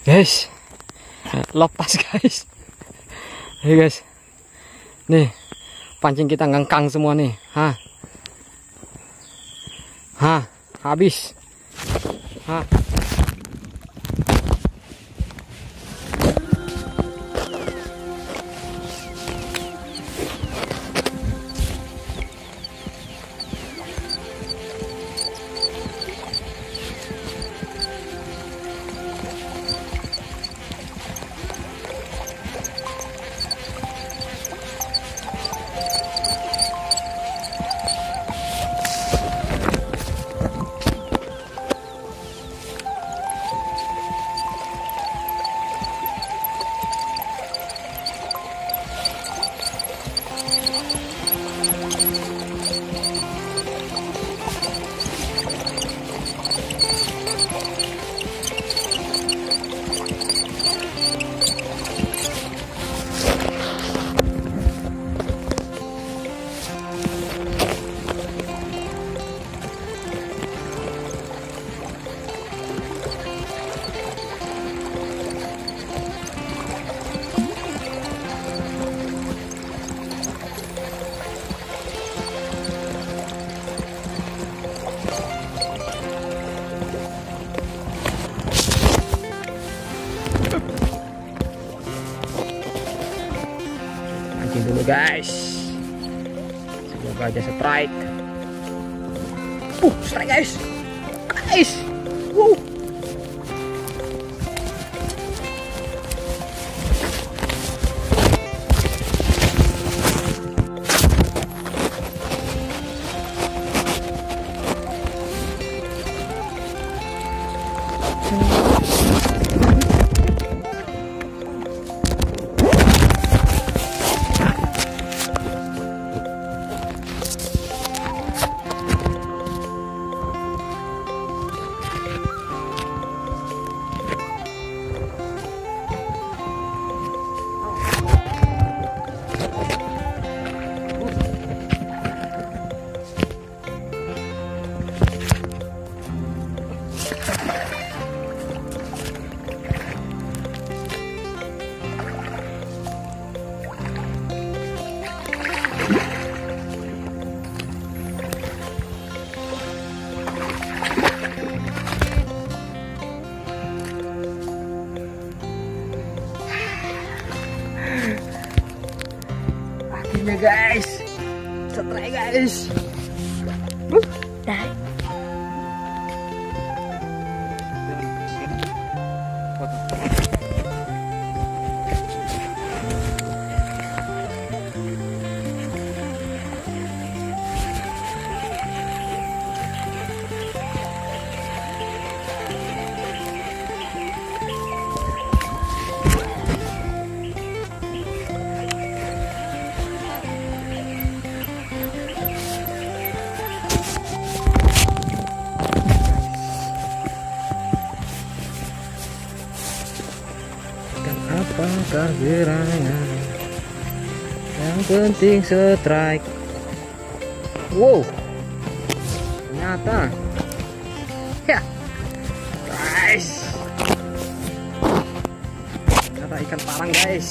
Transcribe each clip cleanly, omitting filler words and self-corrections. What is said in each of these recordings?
Guys, lepas guys. Hey guys, nih pancing kita ngengkang semua nih. Habis. Dulu guys, semoga aja strike. Strike guys. Guys, strike guys. Apakah gerangan? Yang penting strike. Wow, ternyata ya guys, ternyata ikan parang guys.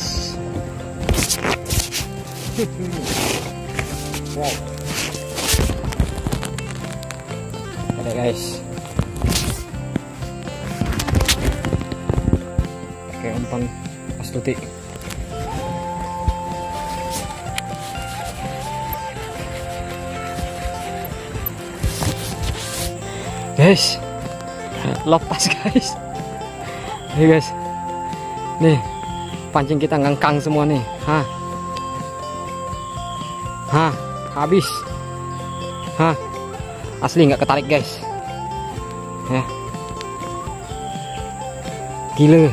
Wow, ada guys. Pakai umpan Astuti. Guys, lepas guys. Nih guys, nih pancing kita ngengkang semua nih. Habis. Asli nggak ketarik guys. Ya, gila.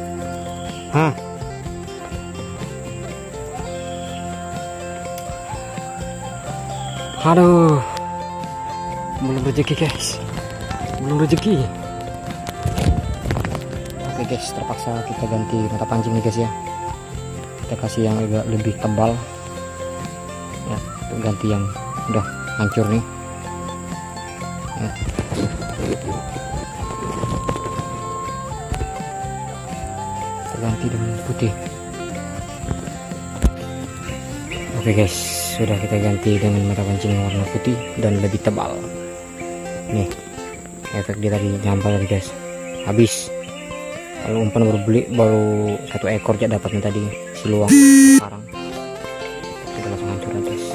Aduh, belum rezeki guys, belum rezeki. Oke guys, terpaksa kita ganti mata pancing nih guys ya. Kita kasih yang agak lebih tebal ya, untuk ganti yang udah hancur nih ya. kita ganti dengan putih. Oke guys, sudah kita ganti dengan mata pancing yang warna putih dan lebih tebal. Nih efek dia tadi nyampe tadi guys, habis. Kalau umpan baru 1 ekor aja dapatnya tadi, siluang. Sekarang kita langsung hancur aja guys.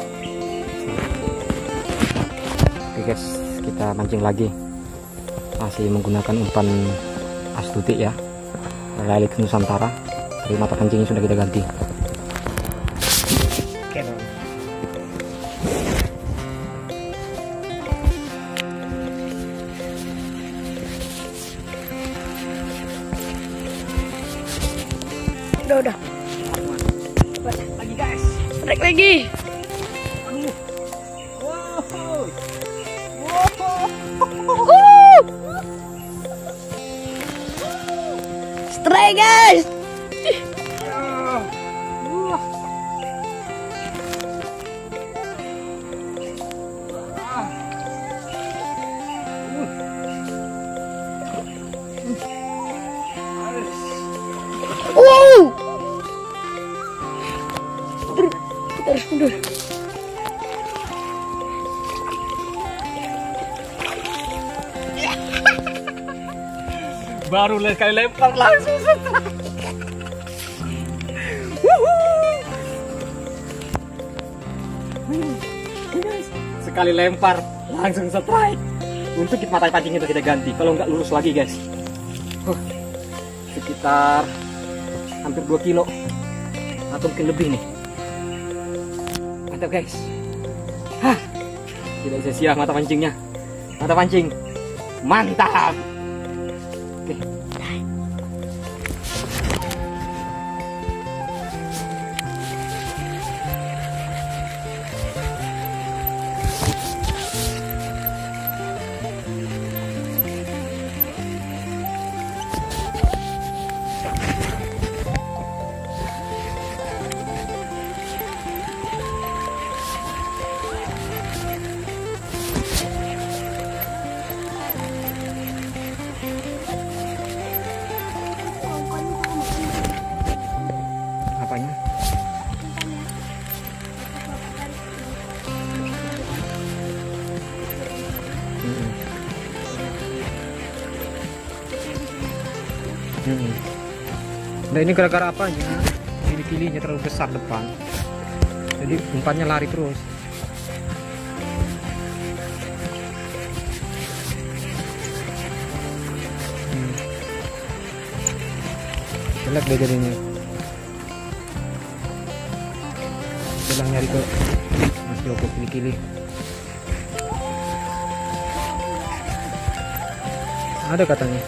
Oke guys, kita mancing lagi, masih menggunakan umpan Astuti ya, Relic Nusantara. Dari mata pancingnya sudah kita ganti. Oke dong. Udah. Lagi guys, strike lagi. Strike guys. Wow. Udah. Baru sekali lempar langsung strike. Sekali lempar langsung strike. Untuk mata pancing itu kita ganti, kalau nggak lurus lagi guys. Sekitar hampir 2 kilo atau mungkin lebih nih. Mantap guys. Tidak sia-sia mata pancingnya. Mata pancing mantap. Oke. Apanya? Nah ini gara-gara apanya? Kili-kilinya terlalu besar depan, jadi umpannya lari terus. Jelek deh jadinya. Sedang nyari ke Mas Joko kili-kili. Ada katanya.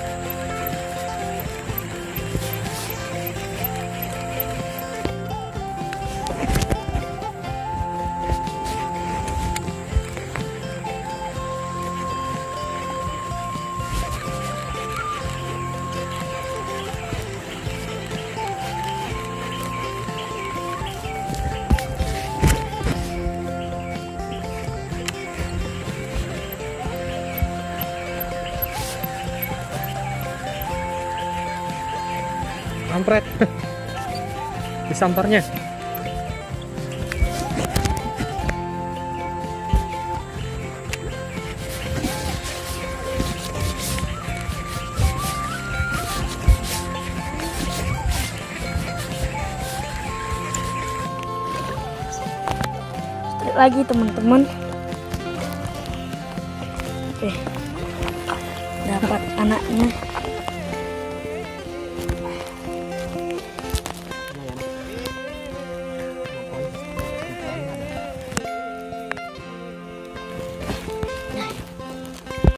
Kampret. Disamparnya. Strike lagi teman-teman. Oke. Dapat anaknya.